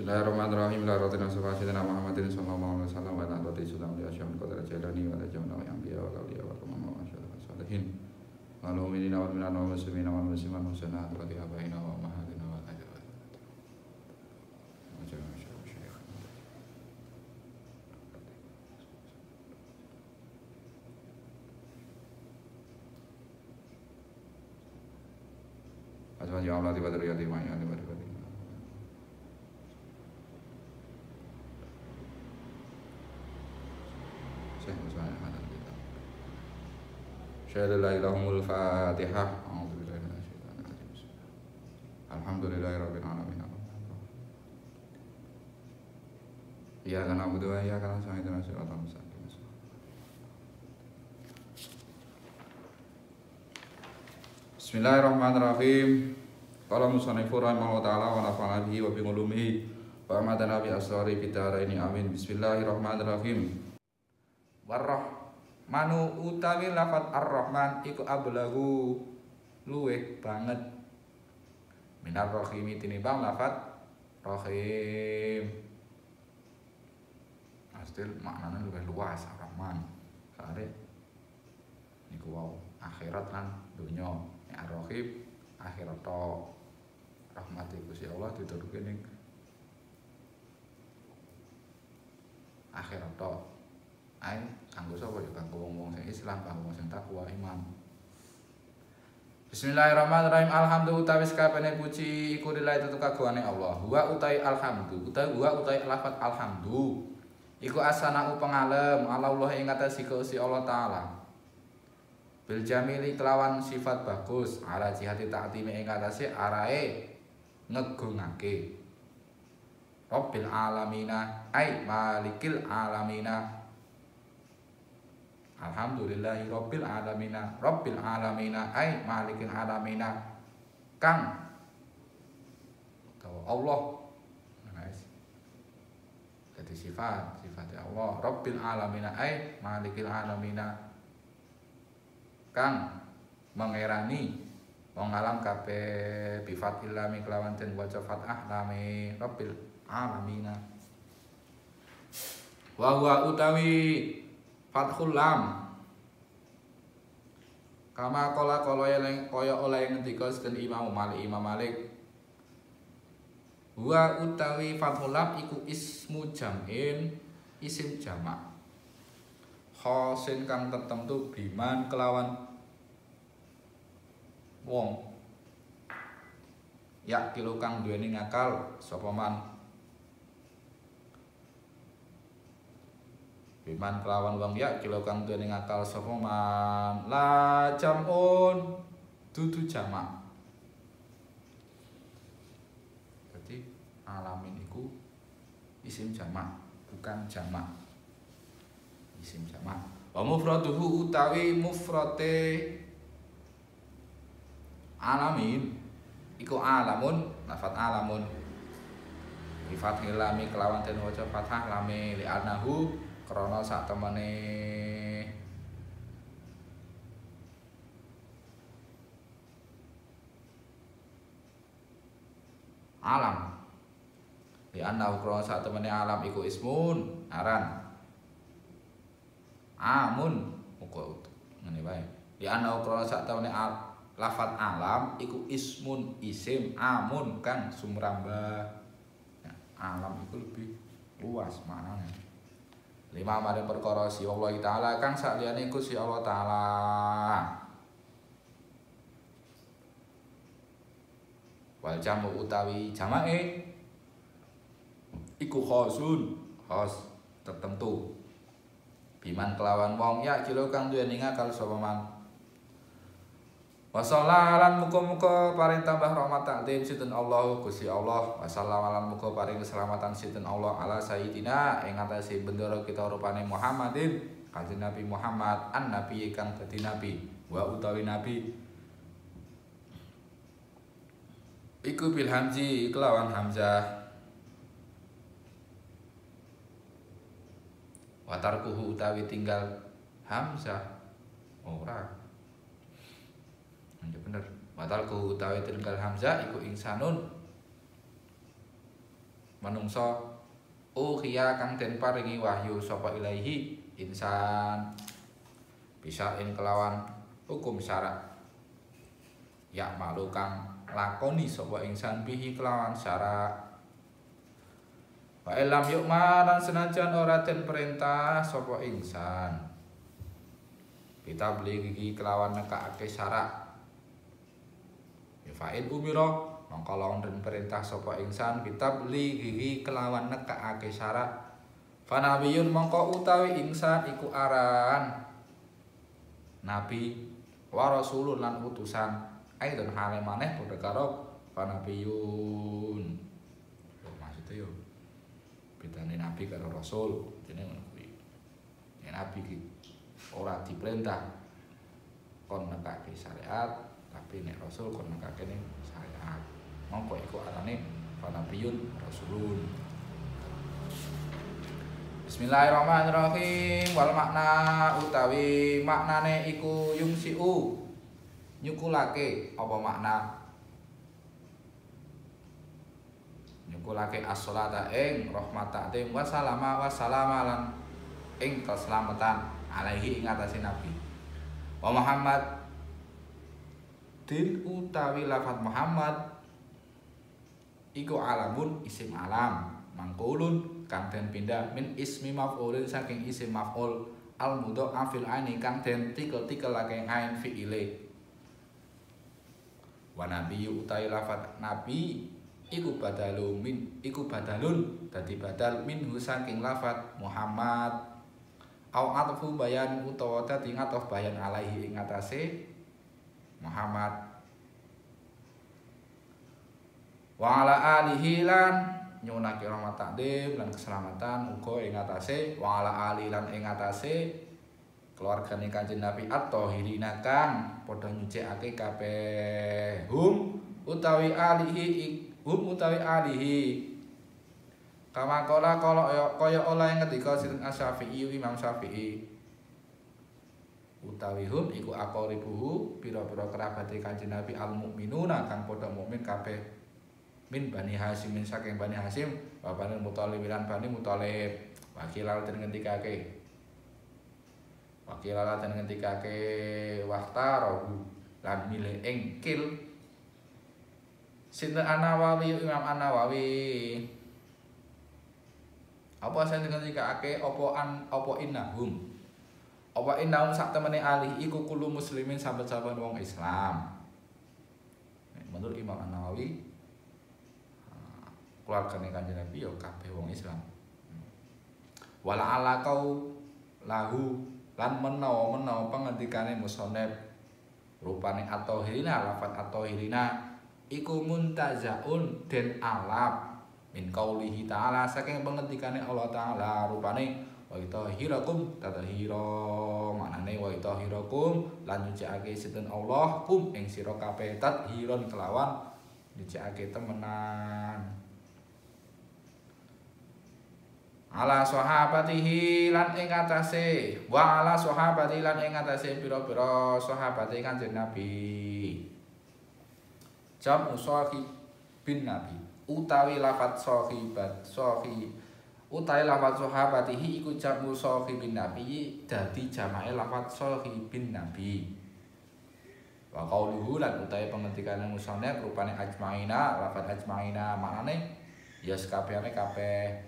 Bismillahirrahmanirrahim. La rabbina sayyidina Muhammadin sallallahu alaihi wasallam wa ala alihi wasallam li asyam qadar jalani wa la jamna wa anbiya wa awliya wa tamam wa salihin. Wal mu'minina wal mu'minat wal muslimina wal muslimat husna wa abaina wa ummahatina wa ajra. Asma ya Allah tiba dari ma ya tiba dari. Syahadallahil Fatihah. A'udzubillahi minasyaitonir rajim. Alhamdulillahirabbil alamin. Iyyaka na'budu wa iyyaka nasta'in ihdinas siratal mustaqim. Bismillahirrahmanirrahim. Qala musannifu rahimahullahu ta'ala wa nafa'ana bihi wa bi ulumihi wa amadana bi asrari bidaraini amin. Bismillahirrahmanirrahim. Manu utawi lafat ar-Rahman iku ablagu luweh banget minar rahimi tinimbang lafat rahim. Astil maknanya luwih luas ar-Rahman. Soale niku wau akhirat lan donya. Nek ar-Rahim akhirat tok. Rahmat Gusti Allah dituruke ning akhirat tok. Ae kanggo sapa ya kanggo wong-wong sing Islam, kanggo wong sing takwa iman. Bismillahirrahmanirrahim. Alhamdulillah utawi sakabehane puji iku lillahi tetep kagungane Allah. Wa utai alhamdu, utai lafat alhamdu. Iku asana'u pengalem Allah ing atase Gusti Allah taala. Bil jamili kelawan sifat bagus, ala jihati ta'timi ing atase arae ngegungake. Rabbil alamina ai malikil alamina. Alhamdulillahi rabbil alamina. Rabbil alamina ay malikil alamina. Kang Allah. Guys. Jadi sifatnya Allah. Rabbil alamina ay malikil alamina. Kang mengerani wong alam kabeh bi fathil lam kelawan den waca fathah lame rabbil alamina. Wa huwa utawi fathul lam kama kala kaya oleh ngendika sinten Imam Malik wa utawi fathul lam iku ismu jam'in isim jamak khosin kang tertentu biman kelawan wong ya kilo kang duweni ngakal sapa man biman kelawan wong ya kilo kang duweni ngakal sapa man la jamun dudu jamak. Jadi alamin iku isim jamak bukan jamak. Isim jamak. Wa mufraduhu utawi mufrate alamin iku alamun lafat alamun bi fathil lam kelawan den waca fathah lame li anahu krana sak temene alam di ana krana sak temene alam iku ismun aran amun muga ngene wae di ana krana sak temene lafat alam iku ismun isim amun kan sumrambah ya, alam itu lebih luas maknanya. Lima maring perkara si Allah taala kang saliyane iku si Allah taala. Wal jamu utawi jamake iku khosun khos tertentu. Biman kelawan wong ya kilo kang duweni ngakal sapa man. Wassallalan muga-muga paring tambah rahmat takdim sinten Allah Gusti Allah. Wassalamualaikum muga paring keselamatan sinten Allah ala sayyidina ing atase bendera kita rupane Muhammadin kanjeng Nabi Muhammad an nabi kang dadi nabi wa utawi nabi iku bil hamzi kelawan hamzah wa tarkuhu utawi tinggal hamzah ora. Ya bener. Batal ku utawi tinggal hamzah iku insanun manungsa uhiya kang den paringi wahyu sapa ilaihi insan bisa ing kelawan hukum syarak ya malu kang lakoni sapa insan bihi kelawan syarak wa ilam yukma lan senajan ora den perintah sapa insan kita beli gigi kelawan nekake syarak fa'in umira mongko lawan den perintah sapa insan kita beli gigi kelawan nekake syarat fanabiyun mongko utawi insan iku aran nabi wa rasulun lan utusan aidon hale maneh padha karo fanabiyun maksudnya yo bedane nabi karo rasul jenenge ngono kuwi nek nabi ki ora diperintah kon nekake syariat tapi nek rasul kon nekake syariat mongko iku arane fanabiyun rasulun. Bismillahirrahmanirrahim. Wal makna utawi maknane iku yumsiu nyukulake apa makna nyukulake as-sholata ing rahmatatim wa salama lan ing keselamatan alaihi ing atase nabi wa Muhammad din utawi lafaz Muhammad iku alamun isim alam mangkulun kang den pindah min ismi maf'ulin saking isim maf'ul al mudha'afil aini kang den tikel-tikelake ain fi'ile wa nabiyyu utawi lafaz nabi iku badalun dadi badal minhu saking lafaz Muhammad au atfu bayan utawa dadi ngatof bayan alaihi ing atase Muhammad wa ala alihi lan nyunake rahmat takdim lan keselamatan uga ing atase wa ala ali lan ing atase keluargane Kanjeng Nabi at-thahirina kang padha nyucikake kabeh utawi alihi kama kala kaya oleh ngendika Sinten Asy-Syafi'i Imam Syafi'i utawi iku aqaribuhu pira-pira kerabate Kanjeng Nabi al-mukminuna kang padha mukmin kabeh min Bani Hasim saking Bani Hasim bapane Muthalib lan Bani Muthalib wakilal den ngendikake waqtarahu lan milih engkil Sinten An-Nawawi Imam An-Nawawi apa sing ngendikake apa innahum sak temene alih iku kulo muslimin saben-saben wong Islam menurut Imam An-Nawawi keluargane Kanjeng Nabi ya kabeh wong Islam. Wala ala kau lahu lan menawa pengendikane musannaf rupane at-thahirina lafat at-thahirina iku muntazaun den alaf min qaulihi ta'ala saking pengendikane Allah taala rupane wa tahirakum tatahira maknane wa tahirakum lan nyucikake sinten Allah kum ing sira kabeh tathiron kelawan nyucikake temenan ala sahabatihi lan ing atase wa ala sahabati lan ing atase pira-pira sahabate Kanjeng Nabi jam usahib bin Nabi utawi lafaz utawi lafaz sahabatihi iku jam usahib bin Nabi dadi jamake lafaz sahibin Nabi wa qauluhu lan utawi pengendikane musannaf rupane ajmaina lafaz ajmaina maknane ya sakabehane kabeh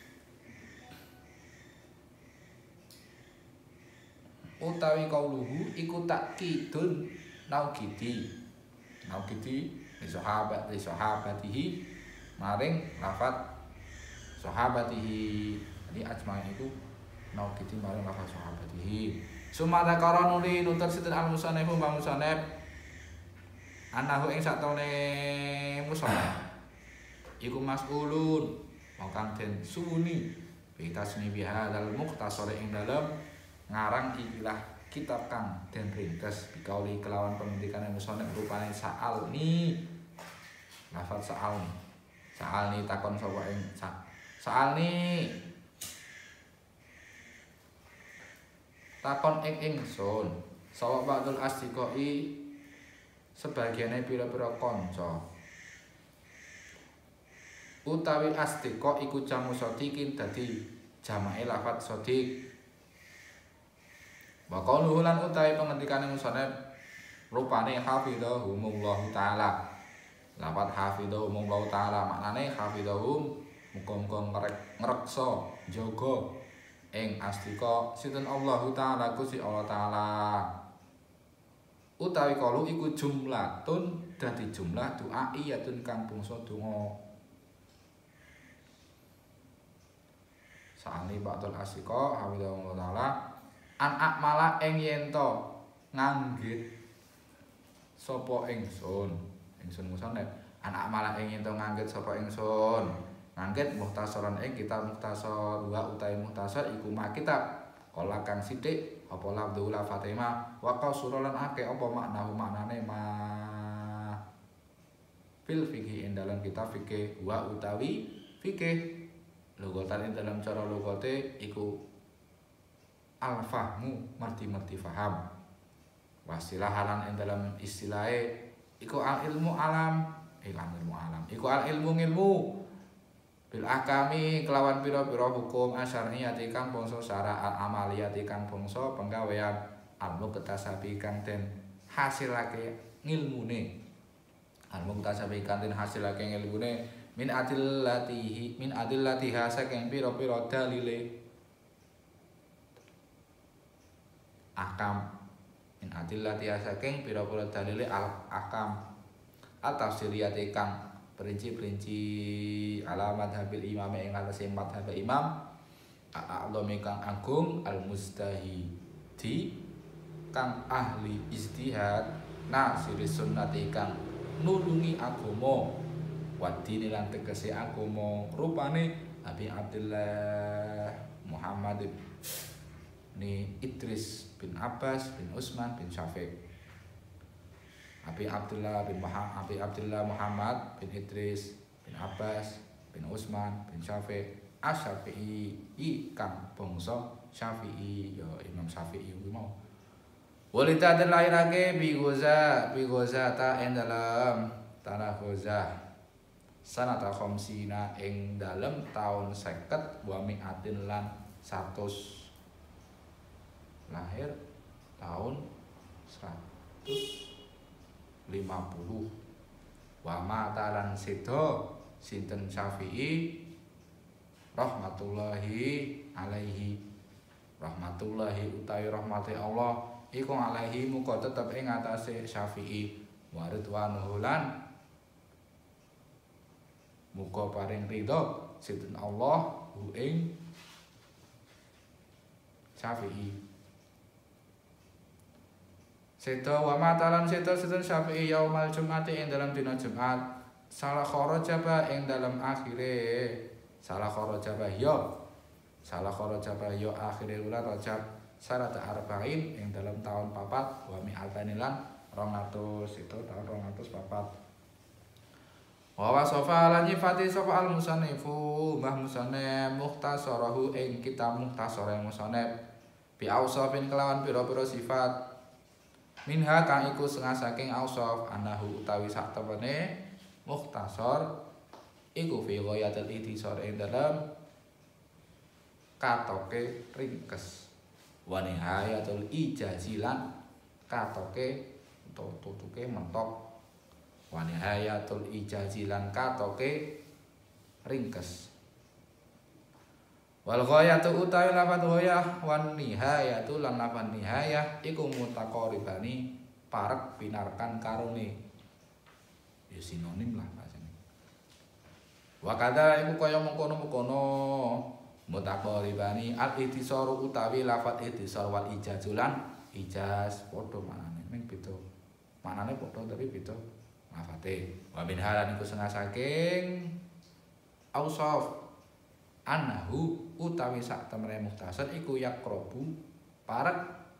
utawi qauluhu iku takkidun naugidi li sahabatihi maring lafaz sahabatihi jadi ajmain itu naugidi maring lafaz sahabatihi sumata karanuli nutur sinten al-musannaf Mbah Musannaf anahu ing satone musannaf iku mas'ulun kang den suwuni bi tasni bihadzal mukhtasar ing dalem ngarang ikilah kitab kang den ringkes bikauli kelawan pengendikane musannaf rupane sa'alni lafaz sa'alni takon sapa ing sa'alni takon ing ingsun sapa ba'dul asdiqai sebagiane pira-pira kanca utawi astika iku jamu shadiqin dadi jamake lafat shadiq wa qauluhu lan utawi pengendikane musannaf rupane hafizahumullahu taala lafat hafizahumullahu taala maknane hafizahum muga-muga ngreksa jaga ing astika sinten Allahu taala Gusti Allah taala utawi kalu iku jumlatun dadi jumlah doa iyatun kang bangsa donga sa'ani ba'dul asika hafizahullah taala an akmala ing yen to nganggit sapa ingsun musannaf an akmala ing yen to nganggit sapa ingsun nganggit muhtasaran ing kitab muhtasar wa utawi muhtasar iku ma kitab kala kang sithik apa lafdhu la fatima wa qasura lan akeh apa maknane ma fil fikhi ing dalam kitab fikih wa utawi fikih lugatan dalam cara lugate iku al-fahmu merti faham wasilahalan ing dalam istilahe iku al-ilmu alam iku al-ilmu ngilmu bil ahkami kelawan pira-pira hukum asyariyati kang bangsa syara al-amaliyati kang bangsa penggawean al-muqtasabi kang den hasilake ngilmune al-muqtasabi kang den hasilake ngilmune min adillatiha saking pira-pira dalile ahkam min adillatiha saking pira-pira dalile ahkam at-tafsiriyati kang perinci-perinci alamat habil imam ing atase madhab imam a'lami kang agung al-mustahidi kang ahli ijtihad nasiri sunnati kang nulungi agama wadini lan tegese agama rupane Abi Abdullah Muhammad ni Idris bin Abbas bin Utsman bin Syafiq Abi Abdullah Muhammad bin Idris bin Abbas bin Utsman bin Syafiq Asy-Syafi'i kang bangsa Syafi'i ya Imam Syafi'i kuwi mau walita den lairake bi Ghaza ta ing dalam tanah Ghaza sanata khamsina ing dalem taun 50 wa mi'atin lan 100 lahir tahun 150 wa mata lan sedo sinten Syafi'i rahmatullahi alaihi utawi rahmati Allah iku alaihi muga tetep ing atase Syafi'i wa ridwanuhu lan muga paring ridho sinten Allah hu ing Syafi'i sedo wa matalan sedo sinten Syafi'i yaumal jum'ati ing dalam dina Jumat salah kharajaba ing dalam akhire salah kharajaba yo akhire bulan Rajab sarata arba'in ing dalam tahun 4 wa mi'atani lan 200 itu tahun 204 wa sofa lan nyifati sofa al musannifu mbah musannif mukhtasarahu ing kitab mukhtasar musannif bi ausafin kelawan pira-pira sifat minha kang iku setengah saking ausaf anahu utawi sak temene mukhtasar iku fi ghayatil ikhtisar ing dalam katoke ringkes wa nihayatul ijazilan katoke tutuke mentok wa nihayatul ijazilan katoke ringkes wal ghayatu utawi lafadz ghayah wan nihayatu lan lafadz nihayah iku mutaqaribani parek pinarkan karone ya sinonim lah bahasane wa kadza iku kaya mengkono-mengkono mutaqaribani al ittisaru utawi lafadz ittisar wal ijazulan ijaz padha manane ming beda manane padha tapi beda lafate wa min halan iku setengah saking ausaf annahu utawi sak temene mukhtasar iku yaqrabu parek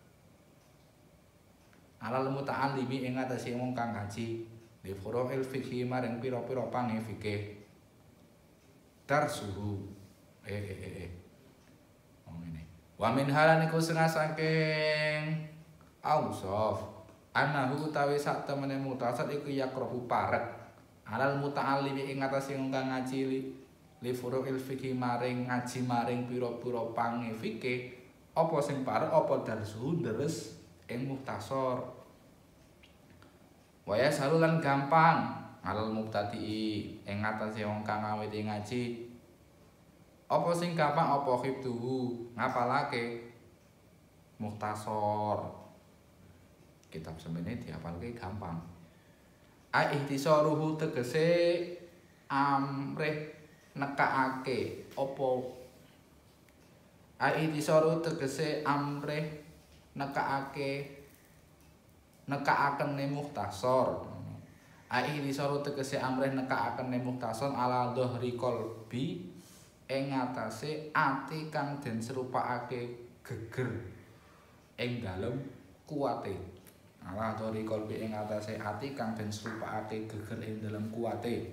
alal muta'allimi ing atase wong kang ngaji li furu'il fikhi maring pira-pira pange fikih darsuhu ngene wa min halan iku setengah saking ausaf annahu utawi sak temene mukhtasar iku yaqrabu parek alal muta'allimi ing atase wong kang ngaji li furu'il fikih maring ngaji maring pira-pira pange fikih apa sing parek apa darsu deres ing mukhtasar waya salulan gampang alal mubtadi ing atase wong kang ngawiti ngaji apa sing gampang apa khibtuhu ngapalake mukhtasar kitab semene dihafalke gampang a ihtisaruhu tegese amrih nekakake apa a ihtisaru tegese amrih nekakakene mukhtasar a ihtisaru tegese amrih nekakakene mukhtasar ala dhahri qalbi ing atase ati kang den serupakake geger ing dalem kuwate ala dhahri qalbi ing atase ati kang den serupakake geger ing dalem kuwate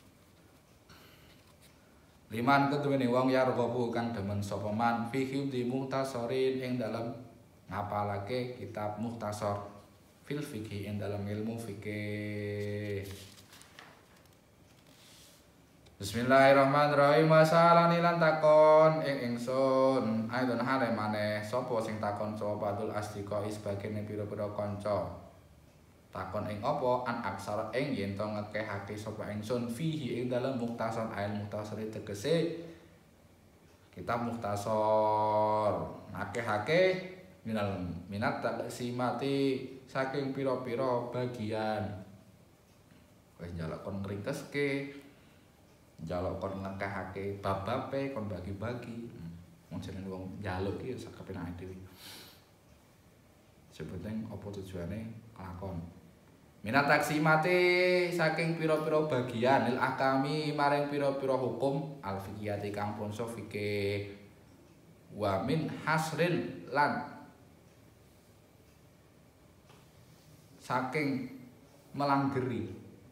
liman keduwene wong yarghabu kang demen sapa man fi hifdzi mukhtasarin ing dalem ngapalake kitab mukhtasar fil fikih ing dalem ilmu fikih. Bismillahirrahmanirrahim. Masalani lan takon ing ingsun aidon hale maneh sapa sing takon sapa Abdul Asdiqa sebagene pira-pira kanca takon ing apa an aksara ing yen to ngekehake sapa ingsun fihi ing dalem mukhtasar ail mukhtasar tegese kitab mukhtasar ngakehake minat taksimati saking pira-pira bagian wis njaluk kon ngringkeske njaluk kon ngekehake bab-babe kon bagi-bagi wong jenenge wong njaluk iki sak kepenake dhewe sebenarnya apa tujuane lakon minat taksimati saking pira-pira bagian lil akami maring pira-pira hukum al fiqhiyati kang bangsa fikih wa min hasrin lan saking melanggeri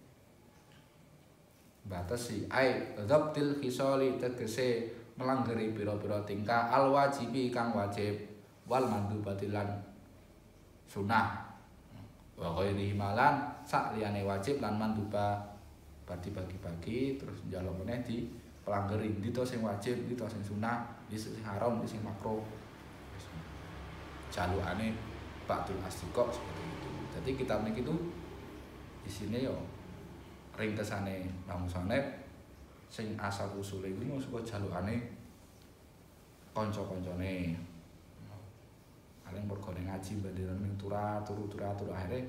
batasi ai dzabtil khisali tegese melanggeri pira-pira tingkah al wajibi kang wajib wal mandubatilan sunah wa ghairi himalan sak liyane wajib lan manduba badi bagi-bagi terus njaluk meneh di pelanggeri ndi to sing wajib ndi to sing sunah ndi sing haram ndi sing makruh jalukane Ba'dul Asdiqa seperti itu. Jadi kitab niki itu isine yo ringkesane bangsanet sing asal usule iku saka jalukane kanca-kancane paling mergo ngaji bandiran ning turu akhire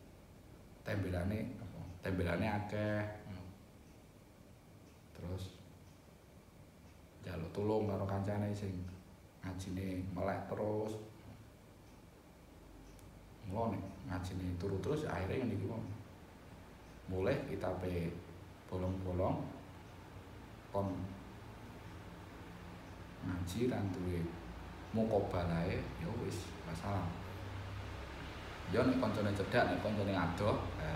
tembelane akeh terus njaluk tulung karo kancane sing ngajine melek terus mulane ngajine turu terus akhire ngene iki mulai kitabe bolong-bolong kon ngaji lan duwe mukobalae ya wis masalah. Ya nek kancane cedhak nek kancane adoh.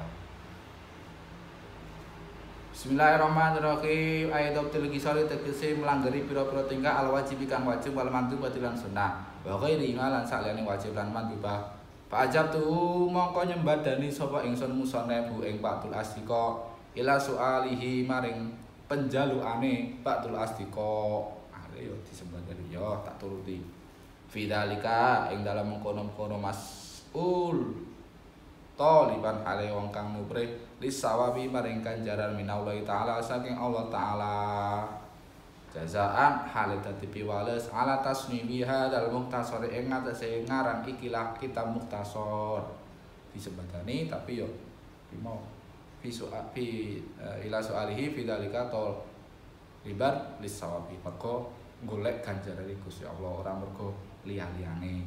Bismillahirrahmanirrahim. Ayat abdul gisali tegese melanggari pira-pira tingkah al wajib kang wajib wal mandub lan sunah. Wa ghairi lan saliyane wajib lan mandubah. Pak ajab tuh mongko nyembadani sapa ingsun musonebu ing Ba'dul Asdiqa ila sualihi maring penjalukane Ba'dul Asdiqa. Are yo disembadani yo tak turuti. Fidzalika ing dalam mengkono-kono mas'ul taliban hale wong kang nubrih lisawabi maring ganjaran minallahi taala saking Allah taala jazaan hale dadi piwales ala tasniwi hadzal mukhtasar ing atase ngaran ikilah kitab mukhtasar disebutani tapi yo mau fi ila sualihi fidzalika tol libat lisawabi mergo golek ganjaran Gusti Allah ora mergo liya-liyane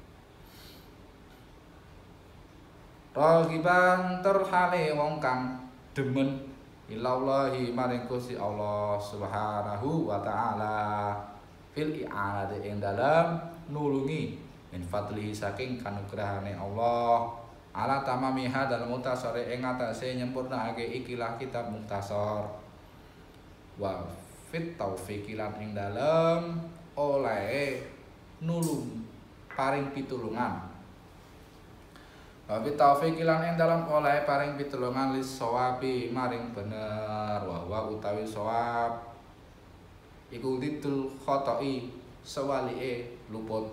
ragiban terhale wong kang demen ilallahi maring Gusti Allah Subhanahu wa taala fil i'anati ing dalam nulungi min fadlihi saking kanugrahane Allah ala tamami hadzal mukhtasar ing atase nyempurnakake ikilah kitab mukhtasar wa fit taufiq lan ing dalem oleh nulung paring pitulungan Wa bi taufiq lan ing dalem oleh paring pitulungan lis sawabi maring bener wa utawi sawab iku ditul khoto'i sewalike luput.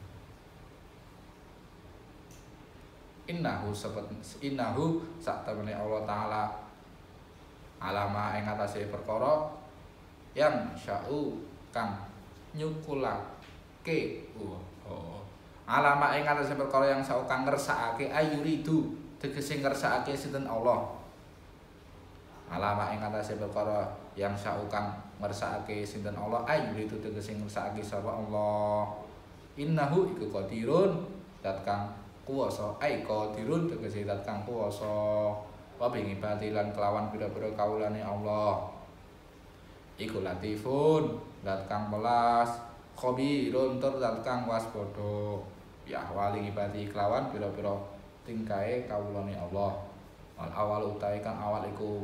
Innahu sak temene Allah taala alama ing atase perkara yang sya'u kang nyukulake alama ing atase perkara yang sya'u kang ngersakake ayuridu tegese ngersakake sinten Allah. Alama ing atase perkara yang sya'u kang ngersakake sinten Allah ayuridu tegese ngersakake sapa Allah. Innahu iku qadirun dat kang kuwasa qadirun tegese dat kang kuwasa wa bingibati lan kelawan pira-pira kawulane Allah. Iku latifun dat kang welas khabirun tur dat kang waspada ya wali ngibati kelawan pira-pira tingkae kawulane Allah. Wal awal utahe kang awal iku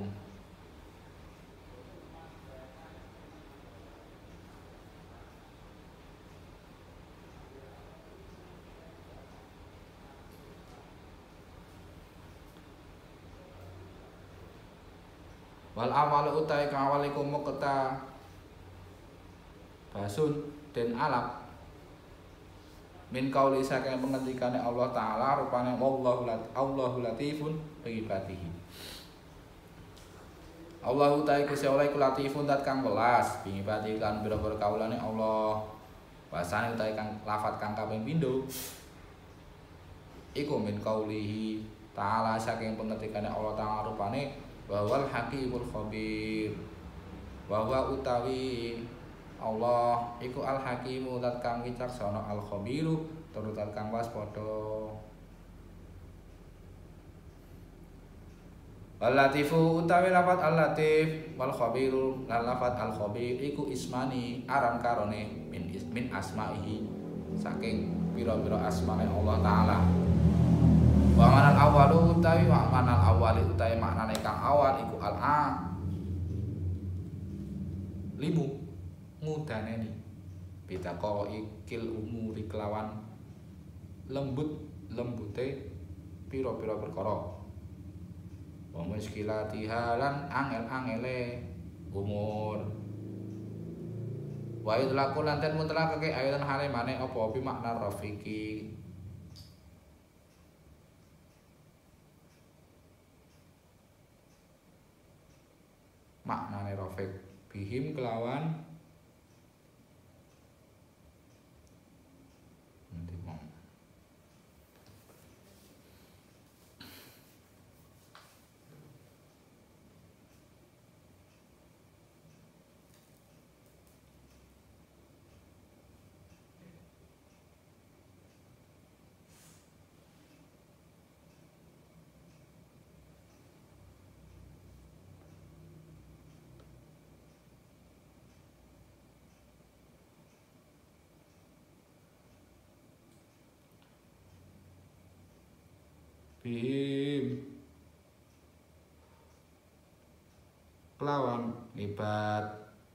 wal awal utahe kang awal iku mukta basun den alap min kauli saking pengendikane Allah taala rupane Allahu latifun bi ibadihi. Allahu ta'ala Gusti Allah iku latifun dat kang welas bi ibadihi lan pira-pira kaulane Allah. Bahasane utahe kang lafat kang kaping pindho iku min kaulihi taala saking pengendikane Allah taala rupane wal hakimul khabir. Wa utawi Allah iku al hakimu dat kang wicaksana al khabiru tur dat kang waspada. Wal latifu utawi lafat al latif wal khabiru lan lafat al khabir iku ismani aran karone min asma'ihi saking pira-pira asmane Allah taala. Wa manal awalu utawi wa manal awali utawi maknane kang awal iku al limu ngudaneni beda kok ikil umuri kelawan lembute pira-pira perkara wa muskilatiha lan angel-angele umur wa idlaku lan ten mutlaqake ayatan hale maneh apa bi makna rafiqi maknane rafiq bihim kelawan bihim kelawan libat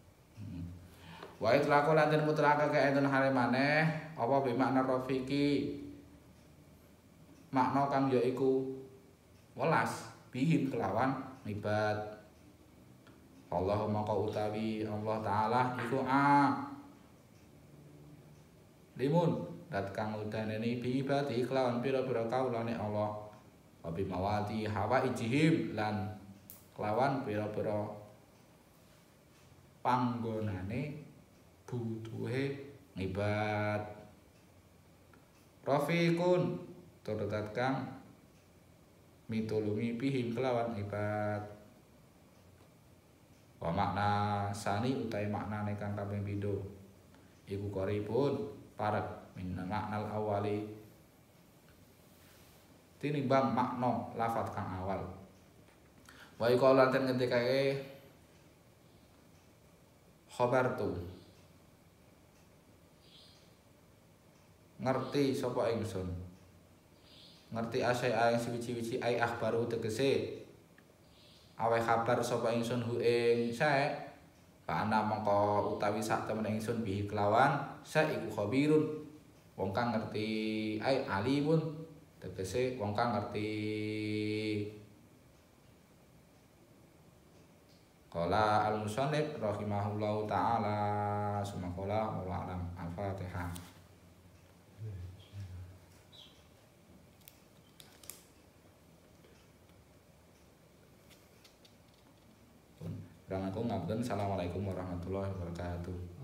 wa itlaqu lan den mutlaqake enten hale maneh apa bi makna rafiqi makna kang ya iku welas bihim kelawan libat. Allahumma ka utawi Allah taala iku limun dat kang udaneni bi ibadi kelawan pira-pira kaulane Allah. Wabi mawati hawa ijihim lan kelawan pira-pira panggonane butuhe ngibat. Rafiqun turut kang mitulungi pihim kelawan ibat. Wa makna sani utai maknane kang kaping pindho iku qaribun parek min maknal awali tinimbang makna lafat kang awal. Wa iku lan ten ngendikake khabar tu ngerti sapa ingsun ngerti asai ing suwi-suwi ai akhbaru tegese awe kabar sapa ingsun hu ing sae ana mongko utawi sak temen ingsun bihi kelawan sa iku khabirun wong kang ngerti ai alimun tegese wong kang ngerti. Qala al-musannif rahimahullahu taala summa qala wa alam al-Fatihah. Assalamualaikum warahmatullahi wabarakatuh.